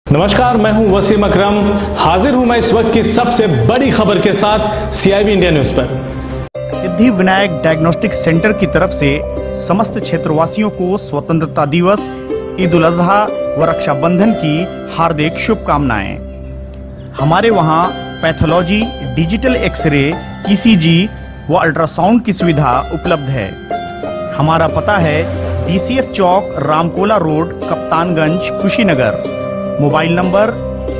नमस्कार, मैं हूं वसीम अकरम। हाजिर हूं मैं इस वक्त की सबसे बड़ी खबर के साथ CIB इंडिया न्यूज पर। सिद्धि विनायक डायग्नोस्टिक सेंटर की तरफ से समस्त क्षेत्रवासियों को स्वतंत्रता दिवस, ईद उल अजहा व रक्षाबंधन की हार्दिक शुभकामनाएं। हमारे वहां पैथोलॉजी, डिजिटल एक्सरे, ECG व अल्ट्रासाउंड की सुविधा उपलब्ध है। हमारा पता है DCF चौक, Ramkola road, Kaptanganj, Kushinagar. Mobile number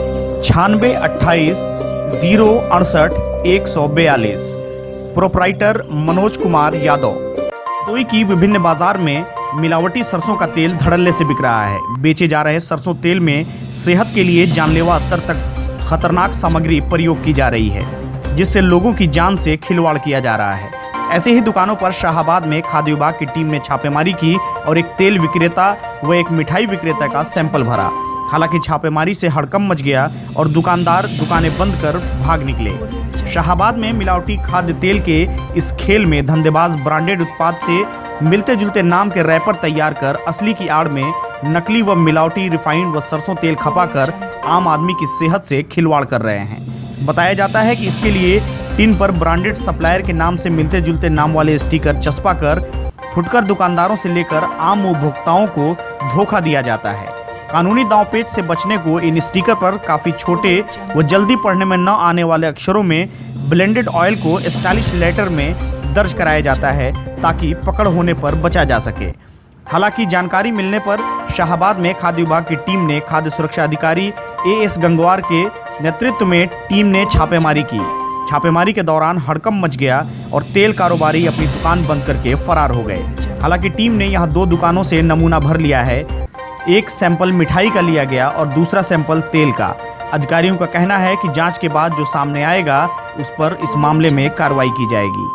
9628 068 142। Proprietor Manoj Kumar Yadav. तोई की विभिन्न बाजार में मिलावटी सरसों का तेल धड़ल्ले से बिक रहा है। बेचे जा रहे सरसों तेल में सेहत के लिए जानलेवा स्तर तक खतरनाक सामग्री प्रयोग की जा रही है, जिससे लोगों की जान से खिलवाड़ किया जा रहा है। ऐसे ही दुकानों पर शाहाबाद में खाद्य विभाग की टीम ने छापेमारी की और एक तेल विक्रेता व एक मिठाई विक्रेता का सैंपल भरा। हालांकि छापेमारी से हड़कंप मच गया और दुकानदार दुकानें बंद कर भाग निकले। शाहाबाद में मिलावटी खाद्य तेल के इस खेल में धंधेबाज ब्रांडेड उत्पाद से मिलते जुलते नाम के रैपर तैयार कर असली की आड़ में नकली व मिलावटी रिफाइंड व सरसों तेल खपाकर आम आदमी की सेहत से खिलवाड़ कर रहे हैं। बताया जाता है कि इसके लिए टिन पर ब्रांडेड सप्लायर के नाम से मिलते जुलते नाम वाले स्टिकर चस्पा कर फुटकर दुकानदारों से लेकर आम उपभोक्ताओं को धोखा दिया जाता है। कानूनी दांवपेच से बचने को इन स्टिकर पर काफी छोटे व जल्दी पढ़ने में न आने वाले अक्षरों में ब्लेंडेड ऑयल को स्टाइलिश लेटर में दर्ज कराया जाता है, ताकि पकड़ होने पर बचा जा सके। हालांकि जानकारी मिलने पर शाहाबाद में खाद्य विभाग की टीम ने खाद्य सुरक्षा अधिकारी AS गंगवार के नेतृत्व में टीम ने छापेमारी की। छापेमारी के दौरान हड़कंप मच गया और तेल कारोबारी अपनी दुकान बंद करके फरार हो गए। हालांकि टीम ने यहां 2 दुकानों से नमूना भर लिया है। एक सैंपल मिठाई का लिया गया और दूसरा सैंपल तेल का। अधिकारियों का कहना है कि जांच के बाद जो सामने आएगा उस पर इस मामले में कार्रवाई की जाएगी।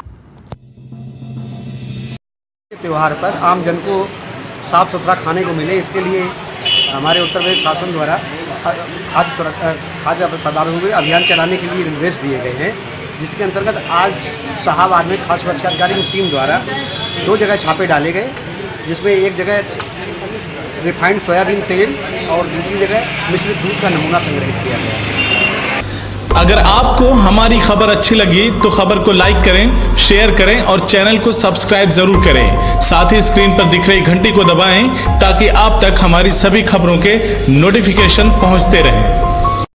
त्योहार पर आम जन को साफ सुथरा खाने को मिले, इसके लिए हमारे उत्तर प्रदेश शासन द्वारा खाद्य पदार्थों के अभियान चलाने के लिए निर्देश दिए गए हैं, जिसके अंतर्गत आज शाहाबाद में खाद्य सुरक्षा अधिकारी की टीम द्वारा 2 जगह छापे डाले गए, जिसमें एक जगह रिफाइंड सोयाबीन तेल और दूसरी जगह मिश्रित दूध का नमूना संग्रहित किया गया। अगर आपको हमारी खबर अच्छी लगी तो खबर को लाइक करें, शेयर करें और चैनल को सब्सक्राइब जरूर करें। साथ ही स्क्रीन पर दिख रही घंटी को दबाएं ताकि आप तक हमारी सभी खबरों के नोटिफिकेशन पहुंचते रहें।